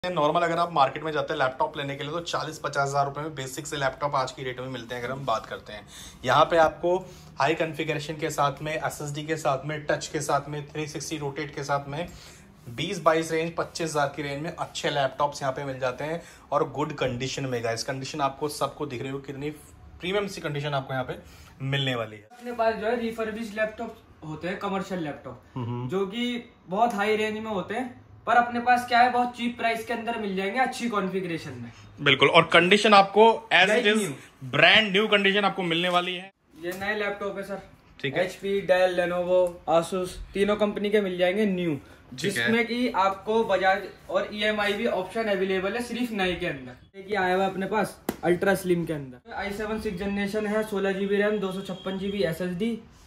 Normal अगर आप market में जाते हैं लैपटॉप लेने के लिए तो 40-50 हज़ार रुपये में बेसिक से लैपटॉप आज की डेट में मिलते हैं। अगर हम बात करते हैं यहाँ पे आपको हाई कॉन्फ़िगरेशन के साथ में, एसएसडी के साथ में, टच के साथ में, 360 रोटेट के साथ में 20-22 रेंज 25 हज़ार की रेंज में अच्छे लैपटॉप्स यहाँ पे मिल जाते हैं और गुड कंडीशन में। गाइस कंडीशन आपको सबको दिख रही हो कितनी प्रीमियम सी कंडीशन आपको यहाँ पे मिलने वाली है। अपने पास जो है रिफर्बिश लैपटॉप होते हैं, कमर्शियल लैपटॉप जो कि बहुत हाई रेंज में होते हैं, पर अपने पास क्या है बहुत चीप प्राइस के अंदर मिल जाएंगे अच्छी कॉन्फ़िगरेशन में। बिल्कुल, और कंडीशन आपको as it is brand new condition आपको मिलने वाली है। ये नए लैपटॉप है सर, ठीक है। HP, डेल, लेनोवो, आसूस तीनों कंपनी के मिल जाएंगे न्यू, जिसमें कि आपको बजाज और EMI भी ऑप्शन अवेलेबल है सिर्फ नए के अंदर। एक आया हुआ अपने पास अल्ट्रा स्लिम के अंदर i7 6th जनरेशन है, 16 GB RAM, 256 GB SSD,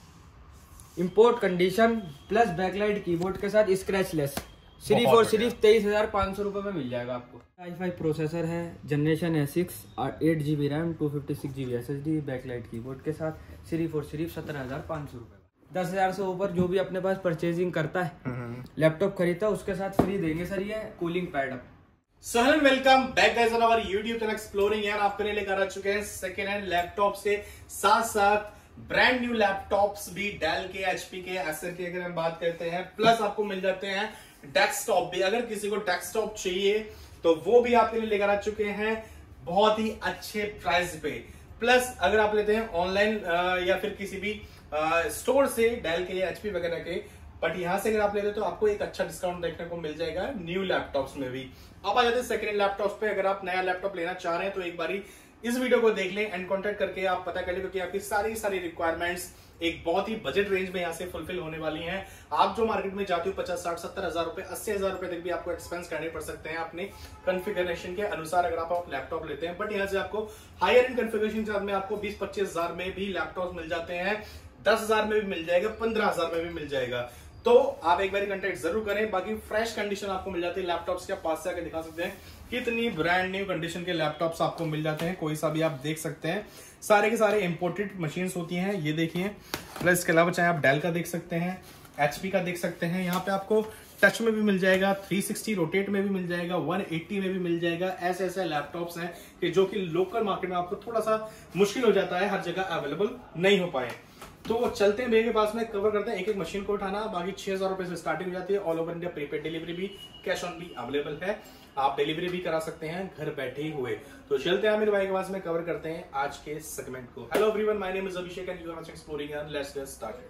import condition plus backlight keyboard के साथ स्क्रैचलेस, सिर्फ और सिर्फ 23,500 रुपए में मिल जाएगा आपको। i5 प्रोसेसर है, जनरेशन है 6, 8 GB RAM, 256 GB SSD, backlight keyboard के साथ सिर्फ और सिर्फ 17,500 रुपए। 10,000 से ऊपर जो भी अपने पास परचेजिंग करता है लैपटॉप खरीदता है उसके साथ फ्री देंगे सर ये cooling pad. Up so hello welcome back guys on our YouTube channel exploring यार, आपके लिए लेकर आ चुके हैं सेकेंड हैंड लैपटॉप से साथ साथ ब्रांड न्यू लैपटॉप्स भी डेल के, HP के, एसर के अगर हम बात करते हैं, प्लस आपको मिल जाते हैं डेस्कटॉप भी। अगर किसी को डेस्कटॉप चाहिए तो वो भी आपके लिए लेकर आ चुके हैं बहुत ही अच्छे प्राइस पे। प्लस अगर आप लेते हैं ऑनलाइन या फिर किसी भी स्टोर से डेल के, HP वगैरह के, बट यहां से अगर आप लेते हैं तो आपको एक अच्छा डिस्काउंट देखने को मिल जाएगा न्यू लैपटॉप्स में भी। अब आ जाते हैं सेकेंड लैपटॉप्स पे। अगर आप नया लैपटॉप लेना चाह रहे हैं तो एक बारी इस वीडियो को देख लें एंड कॉन्टेक्ट करके आप पता कर लें, क्योंकि आपकी सारी रिक्वायरमेंट्स एक बहुत ही बजट रेंज में यहाँ से फुलफिल होने वाली हैं। आप जो मार्केट में जाते हो 50, 60, 70 हज़ार रुपए, 80 हज़ार रुपए तक भी आपको एक्सपेंस करने पड़ सकते हैं अपने कॉन्फ़िगरेशन के अनुसार अगर आप लैपटॉप लेते हैं। बट यहाँ से आपको हायर एंड कॉन्फ़िगरेशन के साथ में आपको 20-25 हज़ार में भी लैपटॉप मिल जाते हैं, 10 हज़ार में भी मिल जाएगा, 15 हज़ार में भी मिल जाएगा। तो आप एक बार कॉन्टेक्ट जरूर करें। बाकी फ्रेश कंडीशन आपको मिल जाती है लैपटॉप्स के। पास से आकर दिखा सकते हैं कितनी ब्रांड न्यू कंडीशन के लैपटॉप्स आपको मिल जाते हैं, कोई सा भी आप देख सकते हैं। सारे के सारे इंपोर्टेड मशीन्स होती हैं, ये देखिए। प्लस इसके अलावा चाहे आप डेल का देख सकते हैं, HP का देख सकते हैं। यहाँ पे आपको टच में भी मिल जाएगा, 360 रोटेट में भी मिल जाएगा, 180 में भी मिल जाएगा। ऐसे ऐसे लैपटॉप्स हैं कि जो कि लोकल मार्केट में आपको थोड़ा सा मुश्किल हो जाता है, हर जगह अवेलेबल नहीं हो पाए। तो चलते हैं भैया के पास में, कवर करते हैं एक एक मशीन को उठाना। बाकी 6,000 रुपए से स्टार्टिंग हो जाती है। All over India prepaid delivery भी, कैश ऑन भी अवेलेबल है। आप डिलीवरी भी करा सकते हैं घर बैठे हुए। तो चलते हैं मेरे भाई के पास में, कवर करते हैं आज के सेगमेंट को। Hello everyone, my name is Abhishek and you are watching exploring यार। Let's get started.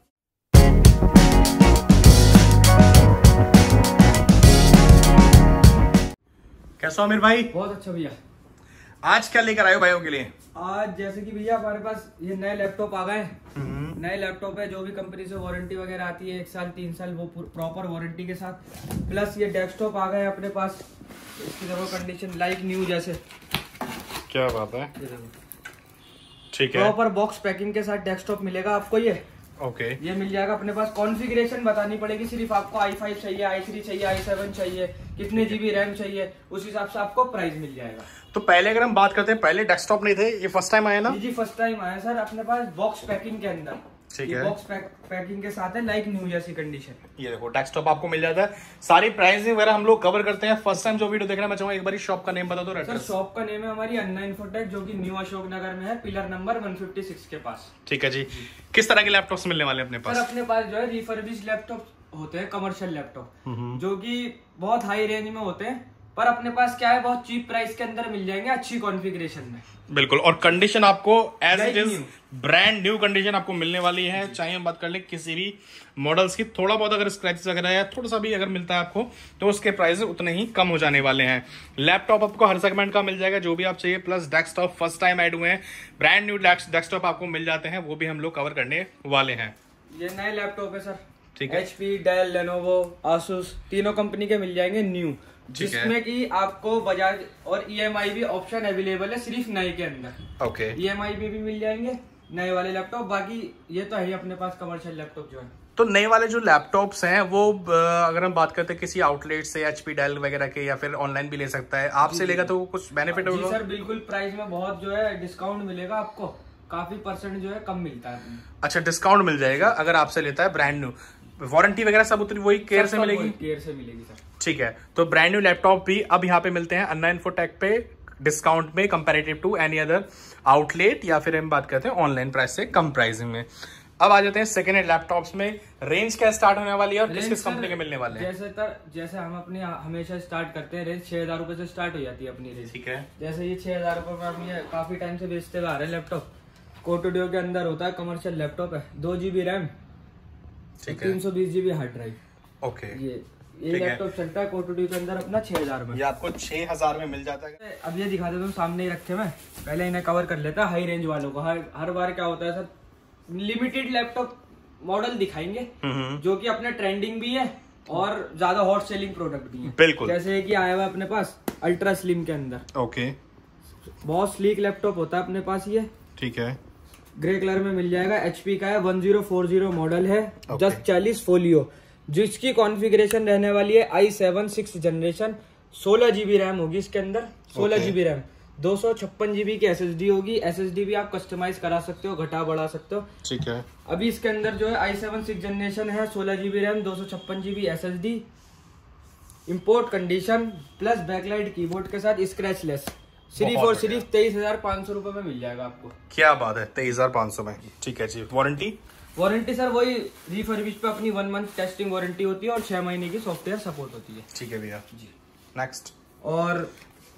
कैसा हो मेरे भाई? बहुत अच्छा भैया। आज क्या लेकर आए हो भाइयों के लिए? आज जैसे कि भैया हमारे पास ये नए लैपटॉप आ गए। नए लैपटॉप है, जो भी कंपनी से वारंटी वगैरह आती है 1 साल 3 साल, वो प्रॉपर वारंटी के साथ। प्लस ये डेस्कटॉप आ गए अपने पास, इसकी देखो कंडीशन लाइक न्यू जैसे। क्या बात है, ठीक है। प्रॉपर बॉक्स पैकिंग के साथ डेस्कटॉप मिलेगा आपको। ये ओके, ये मिल जाएगा अपने पास। कॉन्फ़िगरेशन बतानी पड़ेगी सिर्फ आपको, i5 चाहिए, i3 चाहिए, i7 चाहिए, कितने GB रैम चाहिए, उस हिसाब से आपको प्राइस मिल जाएगा। तो पहले अगर हम बात करते हैं, पहले डेस्कटॉप नहीं थे, ये फर्स्ट टाइम आया ना? जी फर्स्ट टाइम आया सर अपने पास बॉक्स पैकिंग के अंदर। ठीक है, है। बॉक्स पैकिंग के साथ है, लाइक न्यू जैसी कंडीशन। ये देखो डेस्कटॉप आपको मिल जाता है। सारी प्राइसिंग वगैरह हम लोग कवर करते हैं। फर्स्ट टाइम जो वीडियो देख रहे हैं, मैं चाहूंगा एक बार शॉप का नेम बता दो। सर शॉप का नेम है हमारी अन्ना इन्फोटेक, जो कि न्यू अशोक नगर में है, पिलर नंबर 156 के पास। ठीक है जी। किस तरह के लैपटॉप्स मिलने वाले अपने पास? सर अपने पास जो है रिफर्बिश लैपटॉप होते हैं, कमर्शियल लैपटॉप जो कि बहुत हाई रेंज में होते हैं, पर अपने पास क्या है बहुत चीप प्राइस के अंदर मिल जाएंगे अच्छी कॉन्फ़िगरेशन में। बिल्कुल, और कंडीशन आपको as it is brand new condition आपको मिलने वाली है। चाहे हम बात कर ले किसी भी मॉडल्स की, थोड़ा बहुत अगर स्क्रैचेस वगैरह या थोड़ा सा भी अगर मिलता है आपको तो उसके प्राइस उतने ही कम हो जाने वाले हैं। लैपटॉप आपको हर सेगमेंट का मिल जाएगा जो भी आप चाहिए। Plus desktop first time add हुए हैं, ब्रांड न्यू डेस्कटॉप आपको मिल जाते हैं, वो भी हम लोग कवर करने वाले हैं। ये नए लैपटॉप है सर, ठीक है। HP, डेल, लेनोवो, आसूस तीनों कंपनी के मिल जाएंगे न्यू, जिसमें कि आपको बजाज और EMI भी ऑप्शन अवेलेबल है सिर्फ नए के अंदर। ओके, EMI भी मिल जाएंगे नए वाले लैपटॉप। बाकी ये तो है अपने पास कमर्शियल लैपटॉप जो है। तो नए वाले जो लैपटॉप्स हैं वो अगर हम बात करते हैं किसी आउटलेट से, HP, डेल वगैरह के, या फिर ऑनलाइन भी ले सकता है। आपसे लेगा तो कुछ बेनिफिट होगा? सर बिल्कुल, प्राइस में बहुत जो है डिस्काउंट मिलेगा आपको, काफी % जो है कम मिलता है। अच्छा, डिस्काउंट मिल जाएगा अगर आपसे लेता है ब्रांड न्यू। वारंटी वगैरह सब उतनी वही केयर से मिलेगी? केयर से मिलेगी सर। ठीक है, तो ब्रांड न्यू लैपटॉप भी अब यहाँ पे मिलते हैं अन्ना इन्फोटेक पे डिस्काउंट में comparative to any other outlet, या फिर हम बात करते हैं ऑनलाइन प्राइस से कम प्राइसिंग में। अब आ जाते हैं सेकेंड हैंड लैपटॉप्स में। रेंज क्या स्टार्ट होने वाली है और किस किस कंपनी के मिलने वाले हैं? जैसे हम अपनी हमेशा स्टार्ट करते हैं, रेंज 6,000 रुपए से स्टार्ट हो जाती है अपनी रेंज। ठीक है, जैसे ये 6,000 रुपए में हम ये काफी टाइम से बेचते हुए आ रहे हैं लैपटॉप। कोटोडियो के अंदर होता है, कमर्शियल लैपटॉप है, 2 GB RAM, 320 GB hard drive. Okay, ये लैपटॉप चलता है कोटोडियो के अंदर अपना 6,000 में। ये आपको 6,000 में मिल जाता है। अब ये दिखा देता हूँ, सामने ही रखे मैं, पहले इन्हें कवर कर लेता है हाई रेंज वालों को। हर बार क्या होता है सर, लिमिटेड लैपटॉप मॉडल दिखाएंगे जो कि अपने ट्रेंडिंग भी है और ज्यादा हॉट सेलिंग प्रोडक्ट भी है। बिल्कुल, जैसे कि आया हुआ अपने पास अल्ट्रा स्लिम के अंदर। ओके, बहुत स्लीक लैपटॉप होता है अपने पास ये। ठीक है, ग्रे कलर में मिल जाएगा, HP का है, 1040 मॉडल है, 1040 फोलियो, जिसकी कॉन्फ़िगरेशन रहने वाली है i7 6th generation. 16 GB RAM होगी इसके अंदर, 16 GB रैम, 256 GB की SSD होगी। SSD भी आप कस्टमाइज करा सकते हो, घटा बढ़ा सकते हो। ठीक है, अभी इसके अंदर जो है i7 6th जनरेशन है, 16 GB RAM, 256 GB SSD, import condition plus backlight keyboard के साथ, स्क्रैचलेस, सिर्फ और सिर्फ 23,500 रुपए में मिल जाएगा आपको। क्या बात है, 23,500 में। ठीक है जी, वारंटी सर वही रिफर्बिश पे अपनी 1 मंथ टेस्टिंग वारंटी होती है और 6 महीने की सॉफ्टवेयर सपोर्ट होती है। ठीक है भैया जी, नेक्स्ट। और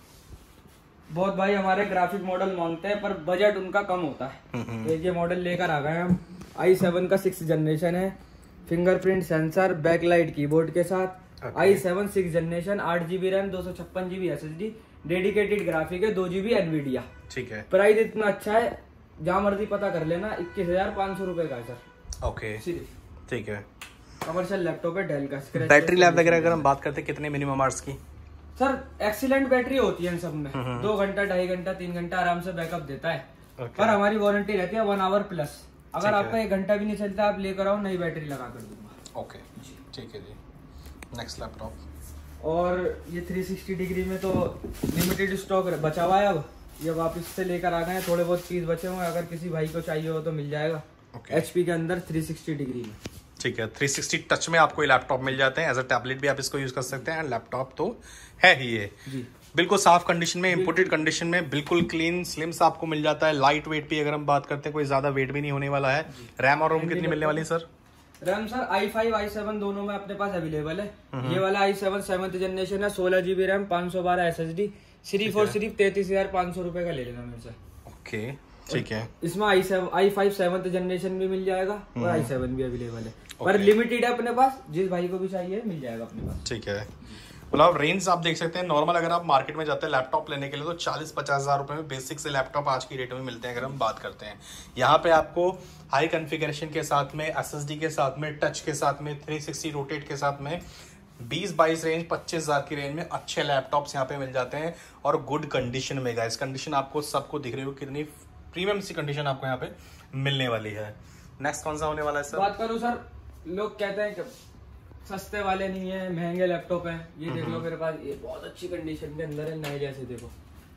बहुत भाई हमारे ग्राफिक मॉडल मांगते हैं पर बजट उनका कम होता है, तो ये मॉडल लेकर आ गए हम। i7 का 6th जनरेशन है, फिंगरप्रिंट सेंसर, बैकलाइट कीबोर्ड के साथ, i7 6th generation, 8 GB RAM, 256 GB SSD, dedicated graphic है, 2 GB एनवीडिया। ठीक है, प्राइस इतना अच्छा है, जहाँ मर्जी पता कर लेना, 21,500 रुपए का है सर। ओके, ठीक है, कमर्शियल लैपटॉप है डेल का। बैटरी लाइफ वगैरह अगर हम बात करते हैं कितने मिनिमम आवर्स की? सर एक्सीलेंट बैटरी होती है इन सब में, 2 घंटा, 2.5 घंटा, 3 घंटा आराम से बैकअप देता है। पर हमारी वारंटी रहती है 1 आवर प्लस। अगर आपका 1 घंटा भी नहीं चलता, आप लेकर आओ, नई बैटरी लगा कर दूंगा। ओके जी, ठीक है जी, नेक्स्ट लैपटॉप। और ये 360 डिग्री में तो लिमिटेड स्टॉक बचा हुआ है, अब ये वापस से लेकर आ गए हैं, थोड़े बहुत पीस बचे हुए, अगर किसी भाई को चाहिए हो तो मिल जाएगा। HP के अंदर 360 डिग्री में। ठीक है, 360 टच में आपको ये लैपटॉप मिल जाते हैं, एज अ टैबलेट भी आप इसको यूज कर सकते हैं। लैपटॉप तो है ही ये जी, बिल्कुल साफ कंडीशन में, इंपोर्टेड कंडीशन में, बिल्कुल क्लीन स्लिम्स आपको मिल जाता है। लाइट वेट भी अगर हम बात करते हैं, कोई ज्यादा वेट भी नहीं होने वाला है। रैम और रोम कितनी मिलने वाली है sir? RAM sir i5 i7 दोनों में अपने पास अवेलेबल है। ये वाला i7 7th जनरेशन है, 16 GB रैम, 512 SSD, सिर्फ और सिर्फ 33,500 रुपए का ले लेना मेरे से। ओके, ठीक है, इसमें i5 7th जनरेशन भी मिल जाएगा और i7 भी अवेलेबल है, पर लिमिटेड है अपने पास, जिस भाई को भी चाहिए मिल जाएगा अपने पास। ठीक है, मतलब रेंज आप देख सकते हैं। नॉर्मल अगर आप मार्केट में जाते हैं लैपटॉप लेने के लिए तो 40-50 हज़ार रुपए में बेसिक से लैपटॉप आज की डेट में मिलते हैं। अगर हम बात करते हैं यहाँ पे आपको हाई कॉन्फ़िगरेशन के साथ में, SSD के साथ में, टच के साथ में, 360 रोटेट के साथ में, 20-22 रेंज, 25,000 की रेंज में अच्छे लैपटॉप्स यहाँ पे मिल जाते हैं और गुड कंडीशन में। गाइस कंडीशन आपको सबको दिख रही हो, कितनी प्रीमियम सी कंडीशन आपको यहाँ पे मिलने वाली है। नेक्स्ट कौन सा होने वाला है सर? बात करूँ सर, लोग कहते हैं कि सस्ते वाले नहीं है, महंगे लैपटॉप है। ये देख लो मेरे पास, ये बहुत अच्छी कंडीशन के अंदर है, नए जैसे। देखो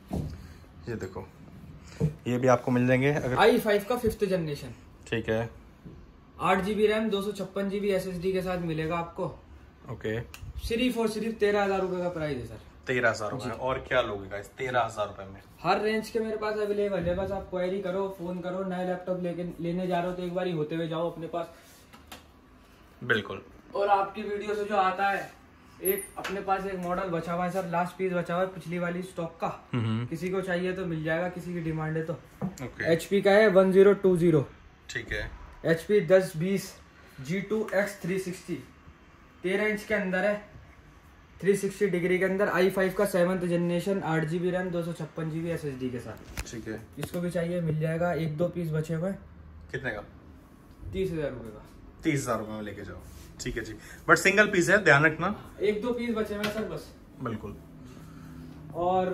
ये देखो, ये भी आपको मिल जाएंगे। अगर i5 का 5th जनरेशन, ठीक है, 8 GB रैम, 256 GB SSD के साथ मिलेगा आपको। ओके, सिर्फ और सिर्फ 13,000 रुपए का प्राइस है सर। 13,000 रुपए, और क्या लोगे गाइस 13,000 रुपए में? हर रेंज के मेरे पास अवेलेबल है, बस आप क्वेरी करो, फोन करो। नया लैपटॉप लेने जा रहे हो तो एक बार ही होते हुए जाओ अपने पास। बिल्कुल, और आपकी वीडियो से जो आता है, एक अपने पास एक मॉडल बचा हुआ है सर, लास्ट पीस बचा हुआ है पिछली वाली स्टॉक का, किसी को चाहिए तो मिल जाएगा, किसी की डिमांड है तो। HP का है 1020, ठीक है, HP 1020 G2X 360, 13 इंच के अंदर है, 360 डिग्री के अंदर, i5 का 7th generation, 8 GB RAM, 256 GB SSD के साथ। ठीक है, इसको भी चाहिए मिल जाएगा। 1-2 पीस बचे हुए। कितने का? 30,000 रुपए का। 30,000 रुपए में लेके जाओ। ठीक है जी, बट सिंगल पीस है, ध्यान रखना। 1-2 पीस बचे हुए सर बस। बिल्कुल। और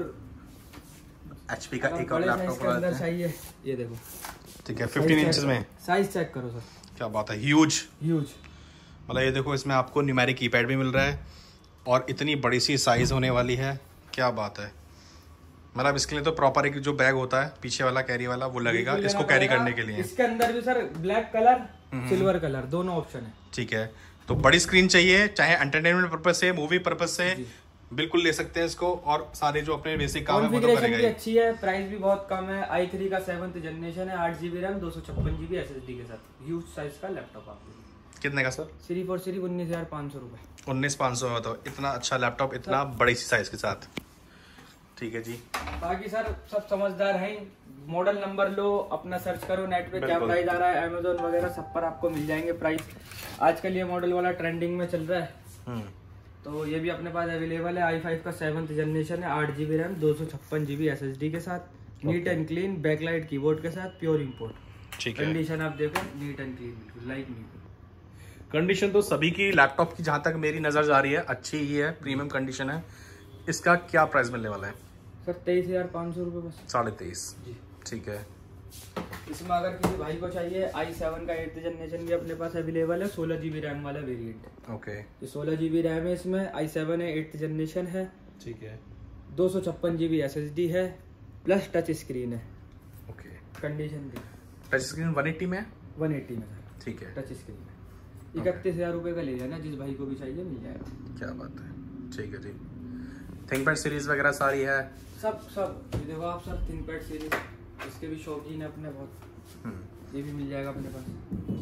HP का एक और लैपटॉप अंदर चाहिए, ये देखो। ठीक है, 15 इंच में। साइज चेक करो सर, क्या बात है, ह्यूज। मतलब ये देखो, इसमें आपको न्यूमेरिक कीपैड भी मिल रहा है और इतनी बड़ी सी साइज होने वाली है, क्या बात है। मतलब इसके लिए तो प्रॉपर एक जो बैग होता है पीछे वाला कैरी वाला, वो लगेगा इसको कैरी करने के लिए। इसके अंदर भी sir black colour, silver colour, दोनों ऑप्शन है। ठीक है, तो बड़ी स्क्रीन चाहिए, चाहे एंटरटेनमेंट पर्पज से, मूवी पर्पज से, बिल्कुल ले सकते हैं इसको। और सारे जो अपने बेसिक काम है वो तो करेगा ही। अच्छी है, प्राइस भी बहुत कम है। i3 का 7th जनरेशन है, 8GB रैम, 256GB SSD के साथ, ह्यूज साइज का लैपटॉप आपको। कितने का सर? सिर्फ और सिर्फ 19,500 रुपए। 19,500 में? तो इतना अच्छा लैपटॉप इतना बड़ी सी साइज के साथ, ठीक है जी। बाकी सर सब समझदार हैं, मॉडल नंबर लो, अपना सर्च करो नेट पे क्या प्राइस आ रहा है, अमेजोन वगैरह सब पर आपको मिल जाएंगे प्राइस। आजकल ये मॉडल वाला ट्रेंडिंग में चल रहा है, तो ये भी अपने पास अवेलेबल है। i5 का 7th जनरेशन है, 8GB रैम, 256GB SSD के साथ, neat and clean, backlight keyboard के साथ, प्योर इंपोर्ट। ठीक है, कंडीशन आप देखो, नीट एंड क्लीन, बिल्कुल लाइक न्यू। कंडीशन तो सभी की लैपटॉप की जहां तक मेरी नजर जा रही है अच्छी ही है, प्रीमियम कंडीशन है। इसका क्या प्राइस मिलने वाला है सर? 23,500 रुपए बस। 23.5, ठीक है। इसमें अगर किसी भाई को चाहिए i7 का 8th जनरेशन भी अपने पास अवेलेबल है, 16GB रैम वाला वेरिएंट। ओके, ये 16GB रैम है, इसमें i7 है, 8th जनरेशन है, ठीक है। 256GB SSD है, प्लस टच स्क्रीन है। ओके, कंडीशन भी टच स्क्रीन 180 में? 180 में सर, ठीक है। टच स्क्रीन में 31,000 रुपए का ले लेना, जिस भाई को भी चाहिए मिल जाएगा। क्या बात है, ठीक है जी। थिंकपैड सीरीज वगैरह सारी है, सब ये देखो आप सर, थिंकपैड सीरीज, इसके भी शौकीन है अपने बहुत, ये भी मिल जाएगा अपने पास।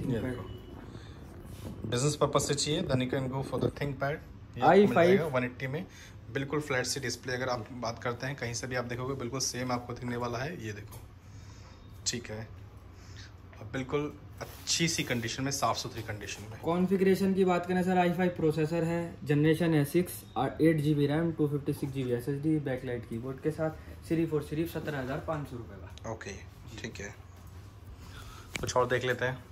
बिजनेस पर्पज से चाहिए then you can go for the ThinkPad. i5 180 में बिल्कुल फ्लैट सी डिस्प्ले, अगर आप बात करते हैं कहीं से भी आप देखोगे बिल्कुल सेम आपको दिखने वाला है, ये देखो, ठीक है। और बिल्कुल अच्छी सी कंडीशन में, साफ सुथरी कंडीशन में। कॉन्फ़िगरेशन की बात करें सर, i5 प्रोसेसर है, जनरेशन है 6, 8GB RAM, 256GB SSD, backlight keyboard के साथ, सिर्फ और सिर्फ 17,500 रुपए का। ओके, ठीक है। कुछ और देख लेते हैं,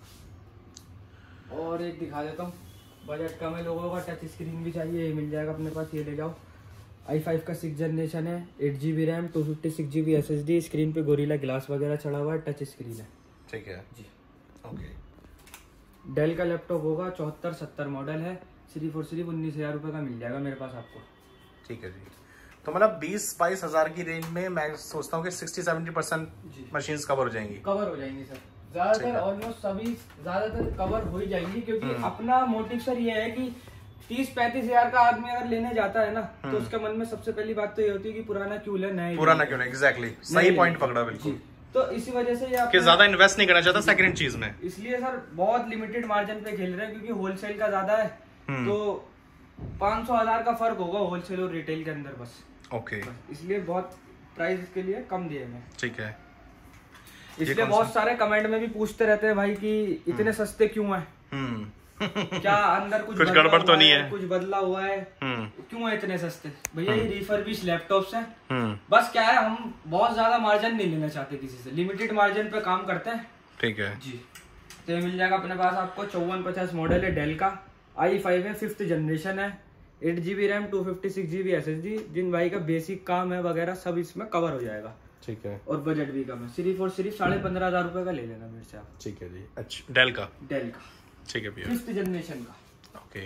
और एक दिखा देता हूँ, बजट कम है लोगों का, टच स्क्रीन भी चाहिए, ये मिल जाएगा अपने पास, ये ले जाओ। i5 का 6th जनरेशन है, 8GB RAM, 256GB SSD, screen पे गोरिल्ला ग्लास वगैरह चढ़ा हुआ है, टच स्क्रीन है, ठीक है जी। ओके, डेल का लैपटॉप होगा, 7470 मॉडल है, सिर्फ और सिर्फ 19,000 रुपए का मिल जाएगा मेरे पास आपको। ठीक है जी। तो मतलब 20-22 हजार की रेंज में मैं सोचता हूँ कि 60-70% मशीन्स कवर हो जाएंगी। कवर हो जाएंगी सर, ज्यादातर ऑलमोस्ट सभी ज्यादातर कवर हो ही जाएंगी, क्योंकि अपना मोटिव सर ये है कि 30-35 हजार का आदमी अगर लेने जाता है ना, तो उसके मन में सबसे पहली बात तो ये होती है कि पुराना क्यों ले, नया पुराना क्यों ले। एग्जैक्टली, सही पॉइंट पकड़ा बिल्कुल। तो इसी वजह से ये ज्यादा इन्वेस्ट नहीं करना चाहता सेकंड चीज में, इसलिए सर बहुत लिमिटेड मार्जिन पे खेल रहे हैं, क्योंकि होलसेल का ज्यादा है, तो 500,000 का फर्क होगा होलसेल और रिटेल के अंदर बस। ओके, इसलिए बहुत प्राइस के लिए कम दिए हैं। ठीक है। इसलिए बहुत सारे कमेंट में भी पूछते रहते हैं भाई कि इतने सस्ते क्यों हैं, क्या अंदर कुछ गड़बड़ तो नहीं है, कुछ बदला हुआ है, क्यों है इतने सस्ते? भैया ये रिफर्बिश लैपटॉप्स हैं, बस क्या है, हम बहुत ज्यादा मार्जिन नहीं लेना चाहते किसी से, लिमिटेड मार्जिन पे काम करते हैं। ठीक है जी। तो ये मिल जाएगा अपने पास आपको, 5450 मॉडल है, डेल का, i5 है, 5th जनरेशन है, 8GB रैम, 256GB SSD, जिन भाई का बेसिक काम है वगैरह सब इसमें कवर हो जाएगा। ठीक है। और बजट भी कम है, सिर्फ और सिर्फ 15,500 रुपए का ले लेना मेरे से आप। ठीक है जी। अच्छा, डेल का? डेल का, ठीक है भैया, 5th जनरेशन का। ओके।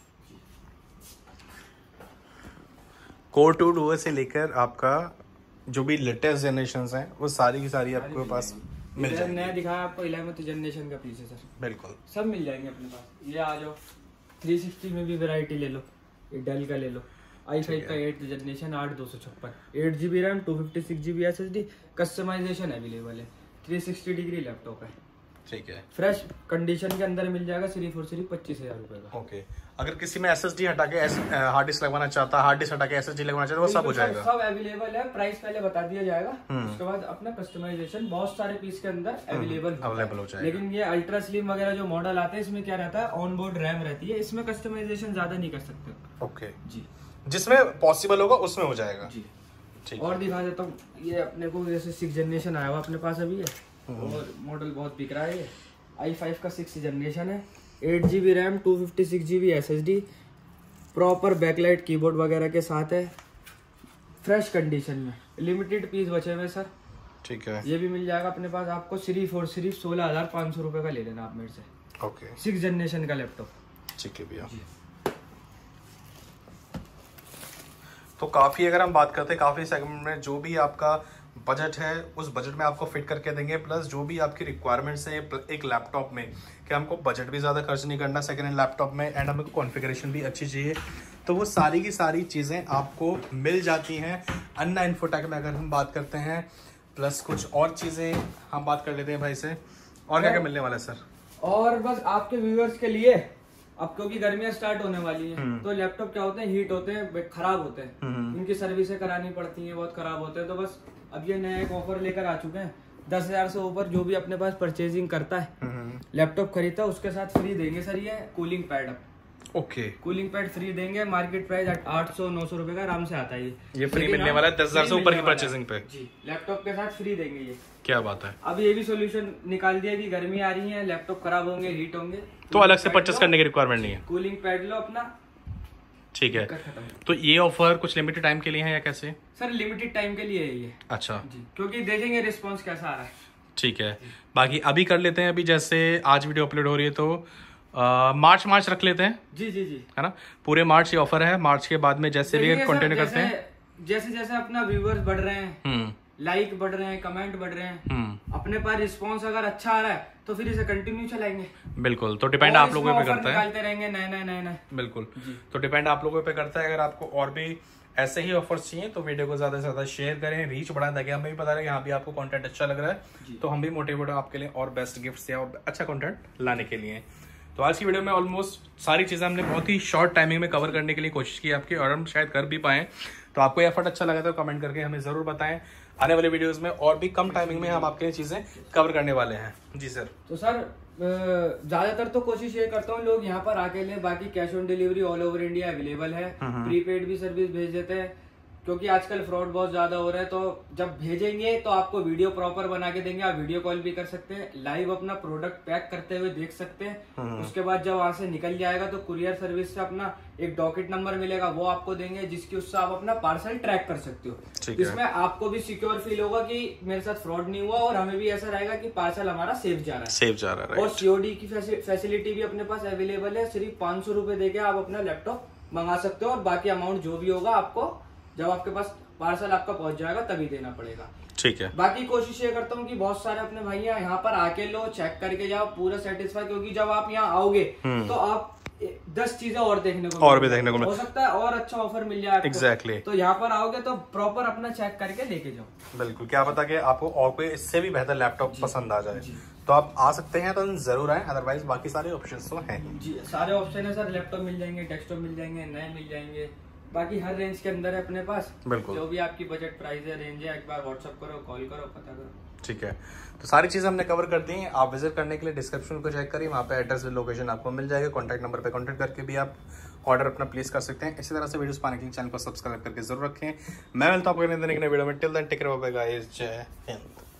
कोर 2 डुओ से लेकर आपका जो भी लेटेस्ट जनरेशन हैं वो सारी की सारी आपके पास मिल जाएंगी। नया दिखाया आपको 11th जनरेशन का पीस है सर, बिल्कुल सब मिल जाएंगे अपने पास। ये आ जाओ, 360 में भी वैरायटी ले लो, ये डेल का ले लो, i5 का 8th generation, 8256, 8GB RAM, 256GB SSD, customization available है, 360 डिग्री लैपटॉप है। ठीक है। फ्रेश कंडीशन के अंदर मिल जाएगा, सिर्फ और सिर्फ 25,000 रुपए का। ओके। अगर किसी में SSD हटा के हार्ड डिस्क लगवाना चाहता है, हार्ड डिस्क हटा के SSD लगवाना चाहता है, वो सब हो जाएगा, सब अवेलेबल है। प्राइस पहले बता दिया जाएगा, उसके बाद अपना कस्टमाइजेशन बहुत सारे पीस के अंदर अवेलेबल हो जाएगा। लेकिन ये अल्ट्रा स्लिम वगैरह जो मॉडल आते हैं, इसमें क्या रहता है, ऑन बोर्ड रैम रहती है, इसमें कस्टमाइजेशन ज्यादा नहीं कर सकते। ओके जी, जिसमें पॉसिबल होगा उसमें हो जाएगा जी। ठीक। और दिखा देता हूँ, ये अपने को जैसे 6th जनरेशन आया हुआ अपने पास अभी है, और मॉडल बहुत बिक रहा है। ये i5 का 6th जनरेशन है, 8GB RAM, 256GB SSD, proper backlight keyboard वगैरह के साथ है, फ्रेश कंडीशन में, लिमिटेड पीस बचे हुए सर। ठीक है। ये भी मिल जाएगा अपने पास आपको, सिर्फ और सिर्फ 16,500 रुपए का ले लेना आप मेरे से। ओके। 6th जनरेशन का लैपटॉप। ठीक है भैया। तो काफ़ी अगर हम बात करते हैं काफ़ी सेगमेंट में जो भी आपका बजट है उस बजट में आपको फिट करके देंगे, प्लस जो भी आपकी रिक्वायरमेंट्स है एक लैपटॉप में कि हमको बजट भी ज़्यादा खर्च नहीं करना सेकेंड हैंड लैपटॉप में, एंड हमको कॉन्फ़िगरेशन भी अच्छी चाहिए, तो वो सारी की सारी चीज़ें आपको मिल जाती हैं अन्ना इन्फोटेक में अगर हम बात करते हैं। प्लस कुछ और चीज़ें हम बात कर लेते हैं भाई से, और क्या क्या मिलने वाला है सर? और बस आपके व्यूअर्स के लिए, अब क्योंकि गर्मियां स्टार्ट होने वाली हैं तो लैपटॉप क्या होते हैं, हीट होते हैं, खराब होते हैं, इनकी सर्विसें करानी पड़ती हैं, बहुत खराब होते हैं। तो बस अब ये नया एक ऑफर लेकर आ चुके हैं, 10,000 से ऊपर जो भी अपने पास परचेजिंग करता है लैपटॉप खरीदता है उसके साथ फ्री देंगे सर ये cooling pad. Okay, cooling pad free देंगे। मार्केट प्राइस 800-900 रुपए का आराम से आता है ये फ्री मिलने वाला है 10,000 से ऊपर की परचेजिंग पे जी, लैपटॉप के साथ फ्री देंगे ये। क्या बात है। अब ये भी सोल्यूशन निकाल दिया कि गर्मी आ रही है, लैपटॉप खराब होंगे, हीट होंगे, तो अलग से परचेस करने की रिक्वायरमेंट नहीं है, कूलिंग पैड लो अपना, ठीक है। तो ये ऑफर कुछ लिमिटेड टाइम के लिए है या कैसे? सर लिमिटेड टाइम के लिए है ये। अच्छा जी, क्योंकि देखेंगे रिस्पांस कैसा आ रहा है। ठीक है, बाकी अभी कर लेते हैं, अभी जैसे आज वीडियो अपलोड हो रही है तो मार्च रख लेते हैं। जी जी जी, है ना, पूरे मार्च ये ऑफर है, मार्च के बाद में जैसे भी कंटिन्यू करते हैं, जैसे जैसे अपना व्यूअर्स बढ़ रहे हैं, लाइक बढ़ रहे हैं, कमेंट बढ़ रहे हैं, अपने पास रिस्पांस अगर अच्छा आ रहा है तो फिर इसे कंटिन्यू चलाएंगे। बिल्कुल, तो डिपेंड आप लोगों पे करता है, निकालते रहेंगे नए। बिल्कुल, तो डिपेंड आप लोगों पे करता है। अगर आपको और भी ऐसे ही ऑफर्स चाहिए तो वीडियो को ज्यादा से ज्यादा शेयर करें, रीच बढ़ाएं, ताकि हमें भी पता रहे यहाँ भी आपको कंटेंट अच्छा लग रहा है, तो हम भी मोटिवेट हो आपके लिए और बेस्ट गिफ्ट्स या और अच्छा कंटेंट लाने के लिए। तो आज की वीडियो में ऑलमोस्ट सारी चीज़ें हमने बहुत ही शॉर्ट टाइमिंग में कवर करने के लिए कोशिश की आपकी, और हम शायद कर भी पाएँ। तो आपको ये एफर्ट अच्छा लगा तो कमेंट करके हमें ज़रूर बताएं। आने वाले वीडियोस में और भी कम टाइमिंग में हम आपके लिए चीज़ें कवर करने वाले हैं। जी सर। तो सर ज्यादातर तो कोशिश ये करता हूँ लोग यहाँ पर आके लें, बाकी cash on delivery all over India available है, प्रीपेड भी सर्विस भेज देते हैं, क्योंकि आजकल फ्रॉड बहुत ज्यादा हो रहा है। तो जब भेजेंगे तो आपको वीडियो प्रॉपर बना के देंगे, आप वीडियो कॉल भी कर सकते हैं, लाइव अपना प्रोडक्ट पैक करते हुए देख सकते हैं। उसके बाद जब वहां से निकल जाएगा तो कुरियर सर्विस से अपना एक डॉकेट नंबर मिलेगा, वो आपको देंगे, जिसकी उससे आप अपना पार्सल ट्रैक कर सकते हो। इसमें आपको भी सिक्योर फील होगा कि मेरे साथ फ्रॉड नहीं हुआ, और हमें भी ऐसा रहेगा कि पार्सल हमारा सेफ जा रहा है। और सीओडी की फैसिलिटी भी अपने पास अवेलेबल है, सिर्फ 500 रुपए देके आप अपना लैपटॉप मंगा सकते हो, और बाकी अमाउंट जो भी होगा आपको जब आपके पास पार्सल आपका पहुंच जाएगा तभी देना पड़ेगा। ठीक है, बाकी कोशिश ये करता हूँ कि बहुत सारे अपने भाई यहाँ पर आके लो, चेक करके जाओ, पूरा सेटिस्फाई, क्योंकि जब आप यहाँ आओगे तो आप 10 चीजें और देखने को हो सकता है, और अच्छा ऑफर मिल जाए एग्जैक्टली। तो यहाँ पर आओगे तो प्रॉपर अपना चेक करके लेके जाओ। बिल्कुल, क्या पता कि आपको और कोई इससे भी बेहतर लैपटॉप पसंद आ जाए, तो आप आ सकते हैं, तो जरूर आए, अदरवाइज बाकी सारे ऑप्शन तो हैं। जी, सारे ऑप्शन है सर, लैपटॉप मिल जाएंगे, डेस्कटॉप मिल जाएंगे, नए मिल जाएंगे, बाकी हर रेंज के अंदर है अपने पास। बिल्कुल, जो भी आपकी बजट प्राइस है, रेंज है, एक बार व्हाट्सएप करो, कॉल करो, पता करो। ठीक है, तो सारी चीजें हमने कवर कर दी हैं। आप विजिट करने के लिए डिस्क्रिप्शन को चेक करिए, वहाँ पे एड्रेस लोकेशन आपको मिल जाएगा, कॉन्टैक्ट नंबर पे कॉन्टैक्ट करके भी आप ऑर्डर अपना प्लेस कर सकते हैं। इसी तरह से वीडियोस पाने के लिए चैनल को सब्सक्राइब करके जरूर रखें। मैं मिलता हूँ आपको नए वीडियो में, till then take care, bye bye guys, जय हिंद।